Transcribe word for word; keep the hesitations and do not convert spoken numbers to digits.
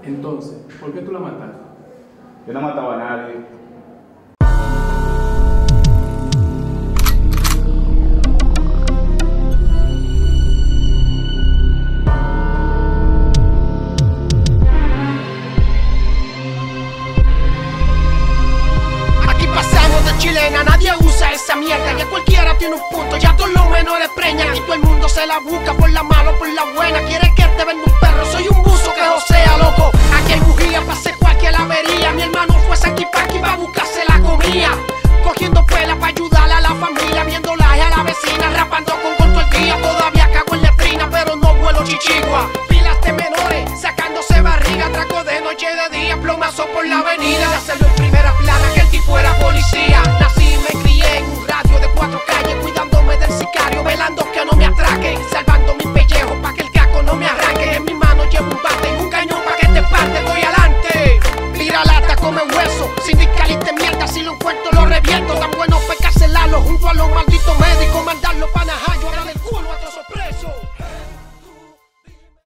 Entonces, ¿por qué tú la mataste? Yo no mataba a nadie. Chilena, nadie usa esa mierda, ya cualquiera tiene un punto, ya todos los menores preñan y todo el mundo se la busca por la mala o por la buena. Quiere que te venda un perro, soy un buzo que josea, loco. Aquí hay bujía, pase cualquier avería. Mi hermano fue Saquipaqui pa' buscarse la comida, cogiendo pela pa' ayudarle a la familia, viéndola a la vecina, rapando con corto el día. Todavía cago en letrina, pero no vuelo chichigua. Pilas de menores, sacándose barriga, traco de noche y de día, plomazo por la avenida. De hacerlo en primera plana, que el tipo era policía.